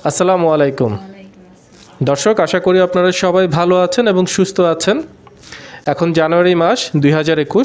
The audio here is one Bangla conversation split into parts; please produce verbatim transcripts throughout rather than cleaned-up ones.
আসসালামু আলাইকুম দর্শক, আশা করি আপনারা সবাই ভালো আছেন এবং সুস্থ আছেন। এখন জানুয়ারি মাস দুই হাজার একুশ।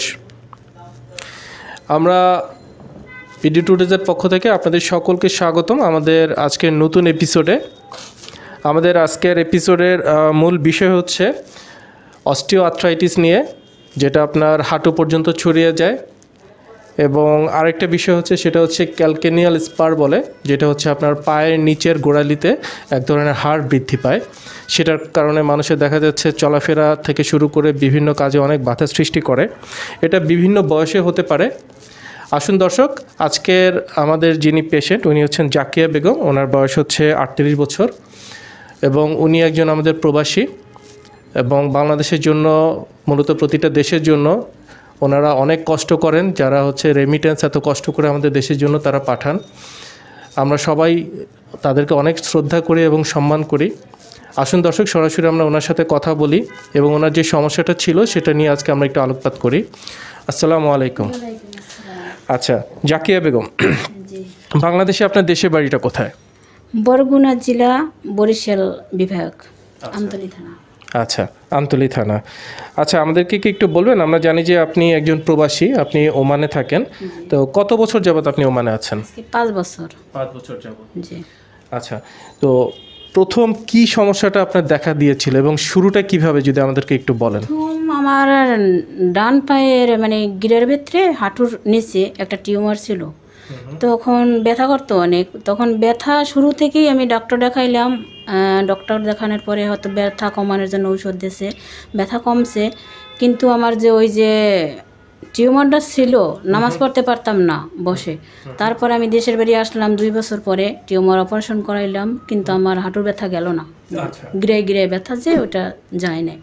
আমরা পিডি টুডেজের পক্ষ থেকে আপনাদের সকলকে স্বাগতম আমাদের আজকের নতুন এপিসোডে। আমাদের আজকের এপিসোডের মূল বিষয় হচ্ছে অস্টিও আর্থ্রাইটিস নিয়ে, যেটা আপনার হাঁটু পর্যন্ত ছড়িয়ে যায়। এবং আরেকটা বিষয় হচ্ছে সেটা হচ্ছে ক্যালকেনিয়াল স্পার বলে, যেটা হচ্ছে আপনার পায়ের নিচের গোড়ালিতে এক ধরনের হাড় বৃদ্ধি পায়। সেটার কারণে মানুষের দেখা যাচ্ছে চলাফেরা থেকে শুরু করে বিভিন্ন কাজে অনেক বাধা সৃষ্টি করে। এটা বিভিন্ন বয়সে হতে পারে। আসুন দর্শক, আজকের আমাদের যিনি পেশেন্ট উনি হচ্ছেন জাকিয়া বেগম। ওনার বয়স হচ্ছে আটত্রিশ বছর এবং উনি একজন আমাদের প্রবাসী এবং বাংলাদেশের জন্য, মূলত প্রতিটা দেশের জন্য ওনারা অনেক কষ্ট করেন। যারা হচ্ছে রেমিটেন্স এত কষ্ট করে আমাদের দেশের জন্য তারা পাঠান, আমরা সবাই তাদেরকে অনেক শ্রদ্ধা করি এবং সম্মান করি। আসুন দর্শক, সরাসরি আমরা ওনার সাথে কথা বলি এবং ওনার যে সমস্যাটা ছিল সেটা নিয়ে আজকে আমরা একটু আলোকপাত করি। আসসালামু আলাইকুম। আচ্ছা জাকিয়া বেগম, বাংলাদেশে আপনার দেশের বাড়িটা কোথায়? বরগুনা জেলা, বরিশাল বিভাগ, আমতলী থানা। আচ্ছা, আমতলী থানা। আচ্ছা, আমাদেরকে কি একটু বলবেন? আমরা জানি যে আপনি একজন প্রবাসী, আপনি ওমানে থাকেন। তো কত বছর যাবত আপনি ওমানে আছেন? পাঁচ বছর। পাঁচ বছর যাবত। জি। আচ্ছা, তো প্রথম কি সমস্যাটা আপনার দেখা দিয়েছিল এবং শুরুটা কিভাবে, যদি আমাদেরকে একটু বলেন। প্রথম আমার ডান পায়ের মানে গিরের ভেতরে হাঁটুর নিচে একটা টিউমার ছিল। তখন ব্যথা করতো অনেক। তখন ব্যথা শুরু থেকেই আমি ডক্টর দেখাইলাম। ডক্টর দেখানোর পরে হয়তো ব্যথা কমানোর জন্য ঔষধ দিয়েছে, ব্যথা কমছে। কিন্তু আমার যে ওই যে টিউমারটা ছিল, নামাজ পড়তে পারতাম না বসে। তারপরে আমি দেশের বাড়ি আসলাম দুই বছর পরে, টিউমার অপারেশন করাইলাম, কিন্তু আমার হাঁটুর ব্যথা গেল না। গিরে গিরে ব্যথা যে ওটা যায় না।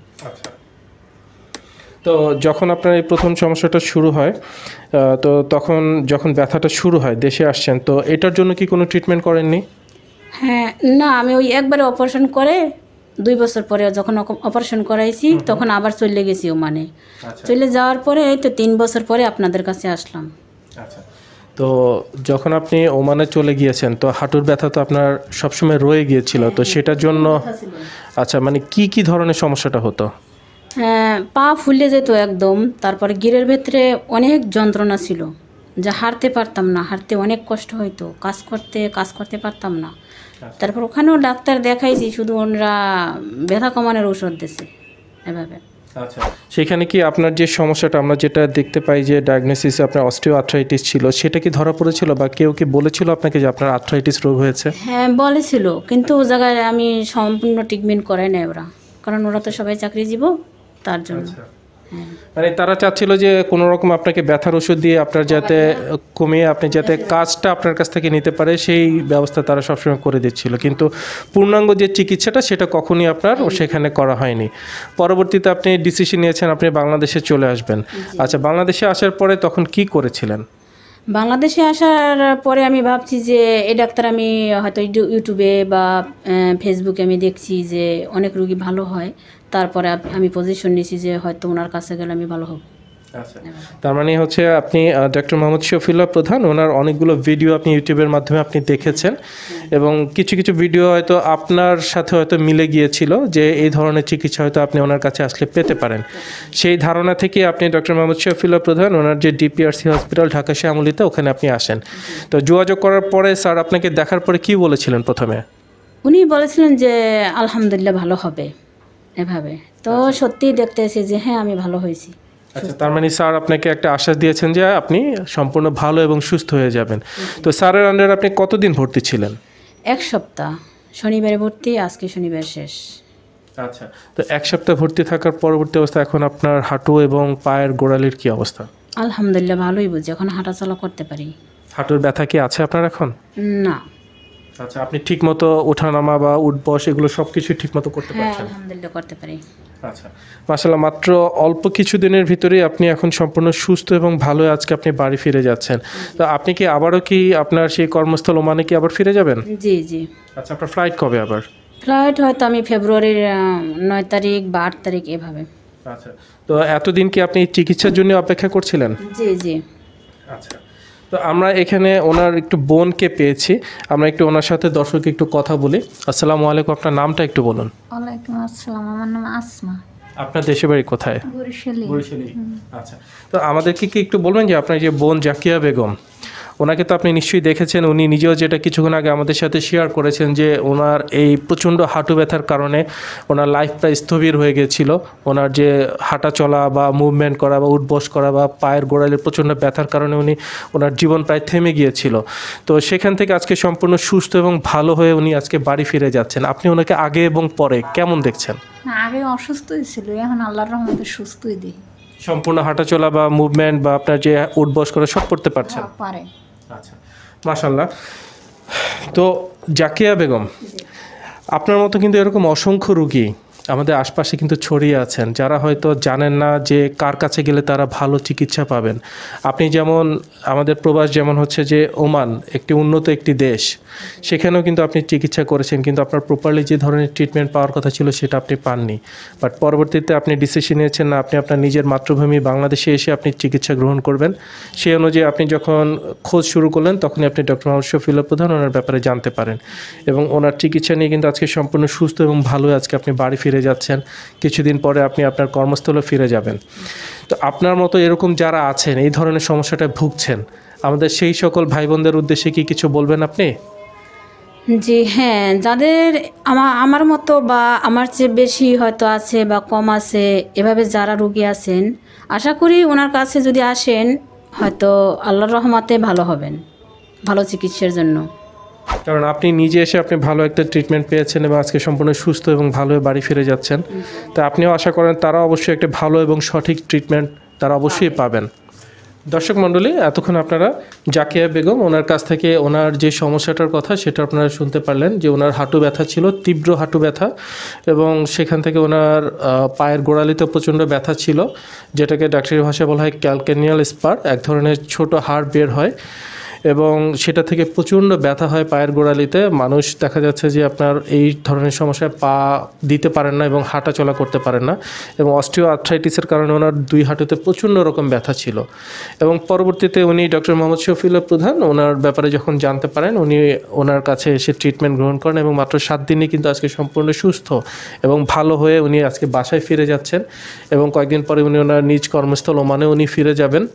তো যখন আপনার এই প্রথম সমস্যাটা শুরু হয়, তো তখন যখন ব্যথাটা শুরু হয়, দেশে আসছেন, তো এটার জন্য কি কোনো ট্রিটমেন্ট করেননি? হ্যাঁ, না, আমি ওই একবারে অপারেশন করে দুই বছর পরে যখন অপারেশন করাইছি তখন আবার চলে গেছি ওমানে। চলে যাওয়ার পরে এই তো তিন বছর পরে আপনাদের কাছে আসলাম। আচ্ছা, তো যখন আপনি ওমানে চলে গিয়েছেন, তো হাঁটুর ব্যথা তো আপনার সবসময় রয়ে গিয়েছিল, তো সেটার জন্য আচ্ছা মানে কি কি ধরনের সমস্যাটা হতো? হ্যাঁ, পা ফুলে যেত একদম। তারপরে গিরের ভেতরে অনেক যন্ত্রণা ছিল, যা হাঁটতে পারতাম না, হাঁটতে অনেক কষ্ট হইতো, কাজ করতে কাজ করতে পারতাম না। তারপর ওখানেও ডাক্তার দেখাইছি, শুধু ওনারা ব্যথা কমানোর ঔষধ দিয়েছে এভাবে। আচ্ছা, সেখানে কি আপনার যে সমস্যাটা আমরা যেটা দেখতে পাই যে ডায়াগনোসিসে আপনার অস্টিও আর্থ্রাইটিস ছিল, সেটা কি ধরা পড়েছিল বা কেউ কি বলেছিল আপনাকে যে আপনার আর্থ্রাইটিস রোগ হয়েছে? হ্যাঁ বলেছিল, কিন্তু ও জায়গায় আমি সম্পূর্ণ ট্রিটমেন্ট করাই নাই ওরা, কারণ ওরা তো সবাই চাকরিজীবী, তার জন্য। মানে তারা চাচ্ছিল যে কোনো রকম আপনাকে ব্যথার ওষুধ দিয়ে আপনার যাতে কমিয়ে আপনি যাতে কাজটা আপনার কাছ থেকে নিতে পারে সেই ব্যবস্থা তারা সবসময় করে দিচ্ছিল, কিন্তু পূর্ণাঙ্গ যে চিকিৎসাটা সেটা কখনই আপনার সেখানে করা হয়নি। পরবর্তীতে আপনি ডিসিশন নিয়েছেন আপনি বাংলাদেশে চলে আসবেন। আচ্ছা, বাংলাদেশে আসার পরে তখন কি করেছিলেন? বাংলাদেশে আসার পরে আমি ভাবছি যে এই ডাক্তার আমি হয়তো ইউটিউবে বা ফেসবুকে আমি দেখছি যে অনেক রোগী ভালো হয়। তারপরে আমি পজিশন নিয়েছি যে হয়তো ওনার কাছে গেলে আমি ভালো হব। আচ্ছা, তার মানে হচ্ছে আপনি ডক্টর মোহাম্মদ শফিউল্লাহ প্রধান, ওনার অনেকগুলো ভিডিও আপনি ইউটিউবের মাধ্যমে আপনি দেখেছেন এবং কিছু কিছু ভিডিও হয়তো আপনার সাথে হয়তো মিলে গিয়েছিল যে এই ধরনের চিকিৎসা হয়তো আপনি ওনার কাছে আসলে পেতে পারেন। সেই ধারণা থেকে আপনি ডক্টর মোহাম্মদ শফিউল্লাহ প্রধান, ওনার যে ডিপিআরসি হসপিটাল ঢাকা শ্যামলীতে, ওখানে আপনি আসেন। তো যোগাযোগ করার পরে স্যার আপনাকে দেখার পরে কি বলেছিলেন? প্রথমে উনি বলেছিলেন যে আলহামদুলিল্লাহ ভালো হবে এভাবে। তো সত্যিই দেখতে এসে যে হ্যাঁ আমি ভালো হয়েছি। আচ্ছা, তার মানে স্যার আপনাকে একটা আশ্বাস দিয়েছেন যে আপনি সম্পূর্ণ ভালো এবং সুস্থ হয়ে যাবেন। তো স্যারের আন্ডারে আপনি কতদিন ভর্তি ছিলেন? এক সপ্তাহ, শনিবারে ভর্তি, আজকে শনিবার শেষ। আচ্ছা, তো এক সপ্তাহ ভর্তি থাকার পরবর্তী অবস্থা এখন আপনার হাঁটু এবং পায়ের গোড়ালির কি অবস্থা? আলহামদুলিল্লাহ ভালোই বুঝি, এখন হাঁটাচলা করতে পারি। হাঁটুর ব্যথা কি আছে আপনার এখন? না। আচ্ছা, আপনি ঠিকমতো ওঠানামা বা উঠবস এগুলো সব কিছু ঠিকমতো করতে পারছেন? আলহামদুলিল্লাহ করতে পারি। আচ্ছা, মাশাআল্লাহ, মাত্র অল্প কিছু দিনের ভিতরেই আপনি এখন সম্পূর্ণ সুস্থ এবং ভালো আজকে আপনি বাড়ি ফিরে যাচ্ছেন। তো আপনি কি আবারও কি আপনার সেই কর্মস্থল ওমানে কি আবার ফিরে যাবেন? জি জি। আচ্ছা, আপনার ফ্লাইট কবে আবার? ফ্লাইট হয়তো আমি ফেব্রুয়ারির নয় তারিখ বা আট তারিখ এভাবে। আচ্ছা, তো এতদিন কি আপনি চিকিৎসার জন্য অপেক্ষা করছিলেন? জি জি। আচ্ছা, তো তো আমরা এখানে ওনার একটু বোনকে পেয়েছি, আমরা একটু ওনার সাথে দর্শককে একটু কথা বলি। আসসালামু আলাইকুম, আপনার নামটা একটু বলুন। ওয়ালাইকুম আসসালাম, আমার নাম আসমা। আপনার দেশের বাড়ি কোথায়? বরিশালে। বরিশালে। আচ্ছা, তো আমাদেরকে কি একটু বলবেন যে আপনার যে বোন জাকিয়া বেগম, ওনাকে তো আপনি নিশ্চয়ই দেখেছেন, উনি নিজেও যেটা কিছুক্ষণ আগে আমাদের সাথে শেয়ার করেছেন যে ওনার এই প্রচণ্ড হাঁটু ব্যথার কারণে ওনার লাইফটা স্থবির হয়ে গিয়েছিল। ওনার যে হাঁটা চলা বা মুভমেন্ট করা বা উঠবস করা বা পায়ের গোড়ালির প্রচণ্ড ব্যথার কারণে উনি ওনার জীবন প্রায় থেমে গিয়েছিল। তো সেখান থেকে আজকে সম্পূর্ণ সুস্থ এবং ভালো হয়ে উনি আজকে বাড়ি ফিরে যাচ্ছেন। আপনি ওনাকে আগে এবং পরে কেমন দেখছেন? না, আগে অসুস্থই ছিল, এখন আল্লাহর রহমতে সুস্থই দিই। সম্পূর্ণ হাঁটা চলা বা মুভমেন্ট বা আপনার যে উঠবস করে সব করতে পারছেন? হ্যাঁ, পারে। আচ্ছা, মাশাল্লাহ। তো জাকিয়া বেগম, আপনার মতো কিন্তু এরকম অসংখ্য রুগী আমাদের আশপাশে কিন্তু ছড়িয়ে আছেন, যারা হয়তো জানেন না যে কার কাছে গেলে তারা ভালো চিকিৎসা পাবেন। আপনি যেমন, আমাদের প্রবাস যেমন হচ্ছে যে ওমান একটি উন্নত একটি দেশ, সেখানেও কিন্তু আপনি চিকিৎসা করেছেন, কিন্তু আপনার প্রপারলি যে ধরনের ট্রিটমেন্ট পাওয়ার কথা ছিল সেটা আপনি পাননি। বাট পরবর্তীতে আপনি ডিসিশন নিয়েছেন না, আপনি আপনার নিজের মাতৃভূমি বাংলাদেশে এসে আপনি চিকিৎসা গ্রহণ করবেন। সেই অনুযায়ী আপনি যখন খোঁজ শুরু করলেন তখনই আপনি ডক্টর মোহাম্মদ শফিউল্লাহ প্রধান ওনার ব্যাপারে জানতে পারেন, এবং ওনার চিকিৎসা নিয়ে কিন্তু আজকে সম্পূর্ণ সুস্থ এবং ভালো আজকে আপনি বাড়ি ফিরে যাচ্ছেন। কিছুদিন পরে আপনি আপনার কর্মস্থলে ফিরে যাবেন। তো আপনার মতো এরকম যারা আছেন, এই ধরনের সমস্যাটা ভুগছেন, আমাদের সেই সকল ভাই বোনদের উদ্দেশ্যে কি কিছু বলবেন আপনি? জি হ্যাঁ, যাদের আমার আমার মতো বা আমার চেয়ে বেশি হয়তো আছে বা কম আছে, এভাবে যারা রোগী আছেন, আশা করি ওনার কাছে যদি আসেন হয়তো আল্লাহর রহমতে ভালো হবেন, ভালো চিকিৎসার জন্য। কারণ আপনি নিজে এসে আপনি ভালো একটা ট্রিটমেন্ট পেয়েছেন এবং আজকে সম্পূর্ণ সুস্থ এবং ভালো হয়ে বাড়ি ফিরে যাচ্ছেন। তো আপনিও আশা করেন তারা অবশ্যই একটা ভালো এবং সঠিক ট্রিটমেন্ট তারা অবশ্যই পাবেন। দর্শক মণ্ডলী, এতক্ষণ আপনারা জাকিয়া বেগম ওনার কাছ থেকে ওনার যে সমস্যাটার কথা সেটা আপনারা শুনতে পারলেন, যে ওনার হাঁটু ব্যথা ছিল, তীব্র হাঁটু ব্যথা, এবং সেখান থেকে ওনার পায়ের গোড়ালিতে প্রচণ্ড ব্যথা ছিল, যেটাকে ডাক্তারি ভাষায় বলা হয় ক্যালকেনিয়াল স্পার, এক ধরনের ছোট হাড় বের হয়, এবং সেটা থেকে প্রচণ্ড ব্যথা হয় পায়ের গোড়ালিতে। মানুষ দেখা যাচ্ছে যে আপনার এই ধরনের সমস্যায় পা দিতে পারেন না এবং হাঁটা চলা করতে পারেন না, এবং অস্টিও আর্থ্রাইটিসের কারণে ওনার দুই হাঁটুতে প্রচণ্ড রকম ব্যথা ছিল। এবং পরবর্তীতে উনি ডক্টর মোহাম্মদ শফিউল্লাহ প্রধান ওনার ব্যাপারে যখন জানতে পারেন, উনি ওনার কাছে এসে ট্রিটমেন্ট গ্রহণ করেন, এবং মাত্র সাত দিনে কিন্তু আজকে সম্পূর্ণ সুস্থ এবং ভালো হয়ে উনি আজকে বাসায় ফিরে যাচ্ছেন, এবং কয়েকদিন পরে উনি ওনার নিজ কর্মস্থল ওমানে উনি ফিরে যাবেন।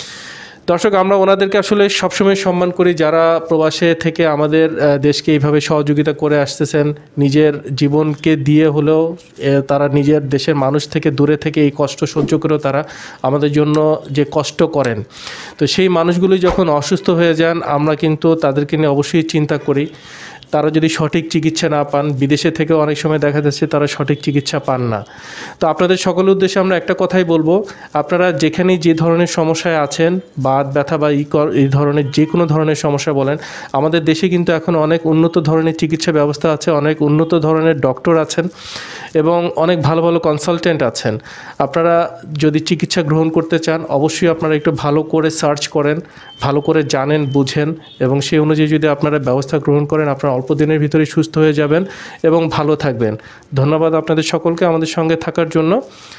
দর্শক, আমরা ওনাদেরকে আসলে সবসময় সম্মান করি, যারা প্রবাসে থেকে আমাদের দেশকে এইভাবে সহযোগিতা করে আসতেছেন, নিজের জীবনকে দিয়ে হলেও তারা নিজের দেশের মানুষ থেকে দূরে থেকে এই কষ্ট সহ্য করেও তারা আমাদের জন্য যে কষ্ট করেন। তো সেই মানুষগুলি যখন অসুস্থ হয়ে যান, আমরা কিন্তু তাদেরকে নিয়ে অবশ্যই চিন্তা করি। তারা যদি সঠিক চিকিৎসা না পান, বিদেশে থেকেও অনেক সময় দেখা যাচ্ছে তারা সঠিক চিকিৎসা পান না। তো আপনাদের সকলের উদ্দেশ্যে আমরা একটা কথাই বলবো, আপনারা যেখানেই যে ধরনের সমস্যায় আছেন, বাত ব্যথা বা এই ধরনের যে কোনো ধরনের সমস্যা বলেন, আমাদের দেশে কিন্তু এখন অনেক উন্নত ধরনের চিকিৎসা ব্যবস্থা আছে, অনেক উন্নত ধরনের ডক্টর আছেন, এবং অনেক ভালো ভালো কনসালটেন্ট আছেন। আপনারা যদি চিকিৎসা গ্রহণ করতে চান, অবশ্যই আপনারা একটু ভালো করে সার্চ করেন, ভালো করে জানেন, বুঝেন, এবং সেই অনুযায়ী যদি আপনারা ব্যবস্থা গ্রহণ করেন, আপনারা অল্প দিনের ভিতরেই সুস্থ হয়ে যাবেন এবং ভালো থাকবেন। ধন্যবাদ আপনাদের সকলকে আমাদের সঙ্গে থাকার জন্য।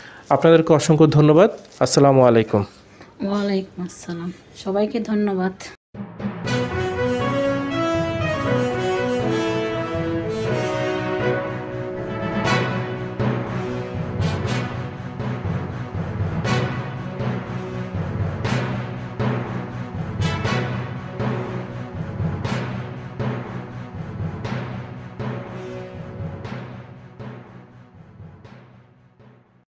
আপনাদেরকে অসংখ্য ধন্যবাদ। আসসালামু আলাইকুম। ওয়ালাইকুম আসসালাম, সবাইকে ধন্যবাদ।